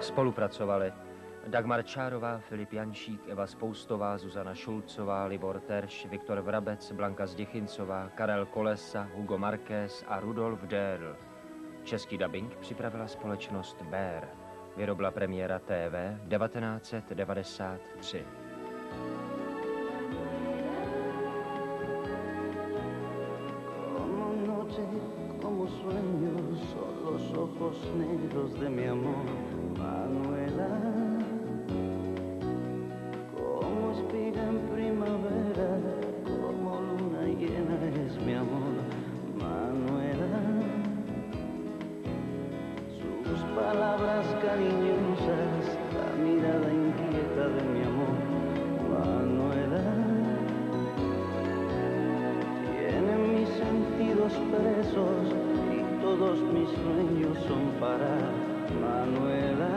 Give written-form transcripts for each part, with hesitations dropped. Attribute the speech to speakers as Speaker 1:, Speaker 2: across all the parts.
Speaker 1: Spolupracovali Dagmar Čárová, Filip Jančík, Eva Spoustová, Zuzana Šulcová, Libor Terš, Viktor Vrabec, Blanka Zděchincová, Karel Kolesa, Hugo Marquez a Rudolf Dörl. Český dabing připravila společnost Bear. Vyrobila premiéra TV 1993.
Speaker 2: Como sueños son los ojos negros de mi amor, Manuela. Como espiga en primavera, como luna llena es mi amor, Manuela. Sus palabras cariñosas, la mirada inquieta de mi amor, Manuela. Tienen mis sentidos presos y todos mis sueños son para Manuela.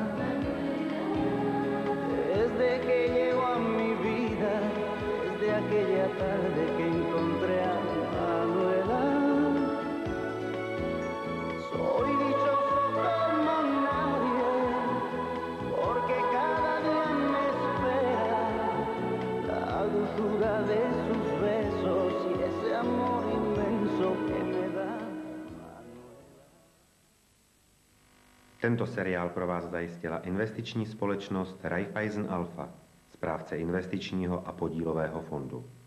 Speaker 2: Desde que llegó a mi vida, desde aquella tarde que encontré a Manuela, soy dichoso como nadie, porque cada día me espera la dulzura de sus besos y ese amor inmenso que me da Manuela.
Speaker 3: Tento seriál pro vás zajistila investiční společnost Raiffeisen Alpha, správce investičního a podílového fondu.